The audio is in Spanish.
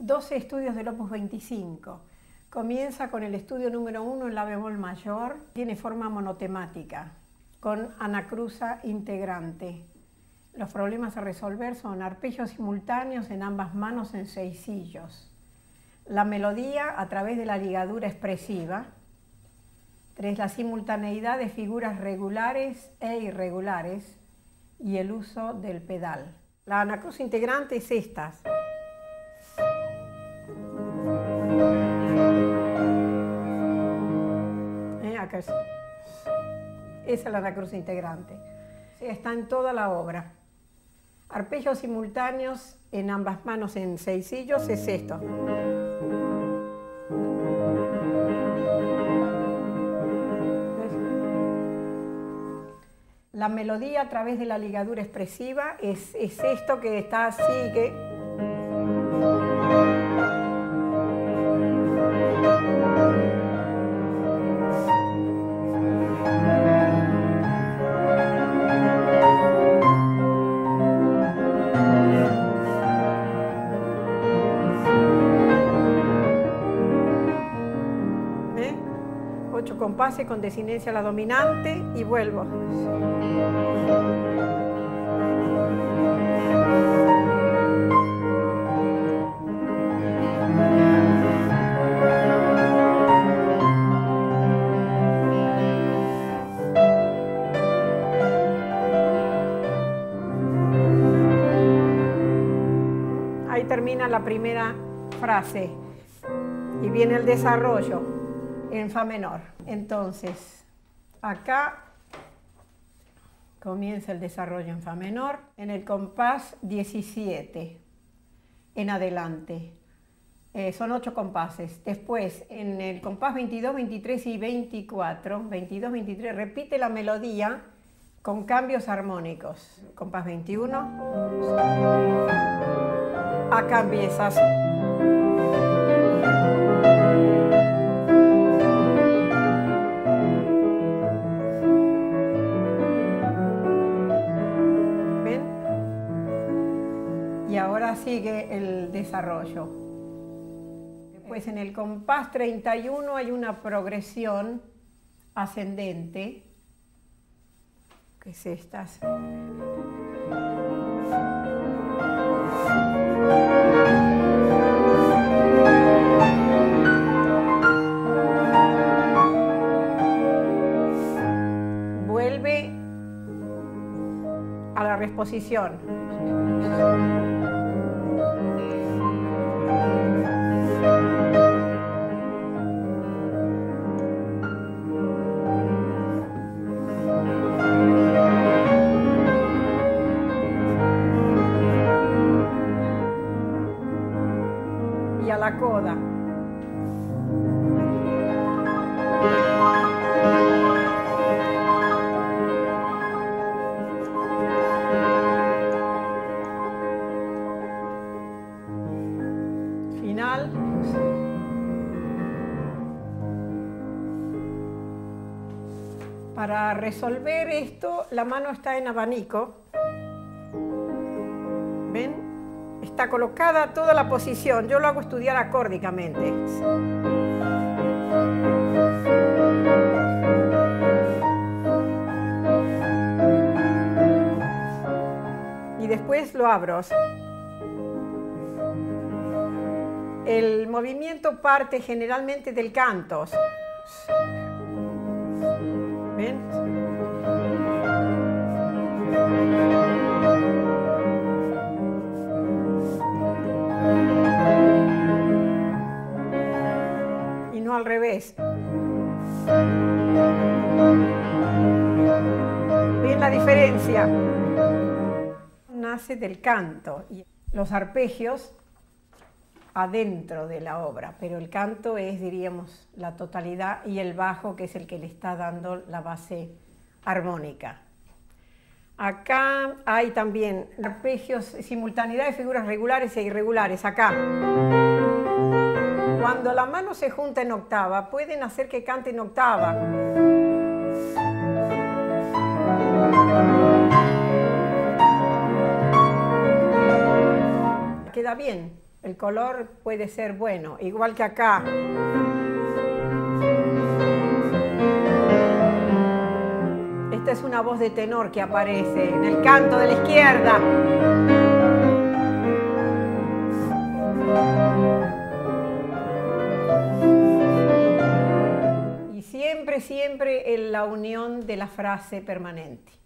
12 estudios del Opus 25. Comienza con el estudio número 1 en la bemol mayor, tiene forma monotemática, con anacruza integrante. Los problemas a resolver son arpegios simultáneos en ambas manos en seisillos. La melodía a través de la ligadura expresiva. 3. La simultaneidad de figuras regulares e irregulares y el uso del pedal. La anacruza integrante es esta. Acá esa es la anacruza integrante. Está en toda la obra. Arpegios simultáneos en ambas manos en seisillos es esto. La melodía a través de la ligadura expresiva es esto que está así, que... Compase con desinencia a la dominante y vuelvo. Ahí termina la primera frase y viene el desarrollo en fa menor. Entonces, acá comienza el desarrollo en fa menor, en el compás 17 en adelante. Son 8 compases. Después, en el compás 22, 23 y 24, 22, 23, repite la melodía con cambios armónicos. Compás 21, acá empiezas. Y ahora sigue el desarrollo. Después en el compás 31 hay una progresión ascendente, que es esta. Vuelve a la resposición. Y a la coda. Final. Para resolver esto, la mano está en abanico. ¿Ven? Está colocada toda la posición. Yo lo hago estudiar acórdicamente. Y después lo abro. El movimiento parte generalmente del canto. ¿Ven? Y no al revés. ¿Ven la diferencia? Nace del canto y los arpegios adentro de la obra, pero el canto es, diríamos, la totalidad y el bajo, que es el que le está dando la base armónica. Acá hay también arpegios, simultaneidad de figuras regulares e irregulares, acá. Cuando la mano se junta en octava, pueden hacer que cante en octava. Queda bien. El color puede ser bueno, igual que acá. Esta es una voz de tenor que aparece en el canto de la izquierda. Y siempre, siempre en la unión de la frase permanente.